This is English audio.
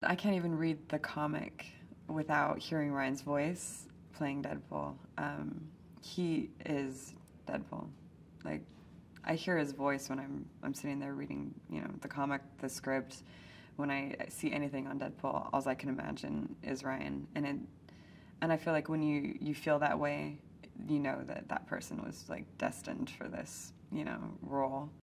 I can't even read the comic without hearing Ryan's voice playing Deadpool. He is Deadpool. Like, I hear his voice when I'm sitting there reading, you know, the comic, the script. When I see anything on Deadpool, all I can imagine is Ryan, and I feel like when you feel that way, you know that that person was like destined for this, you know, role.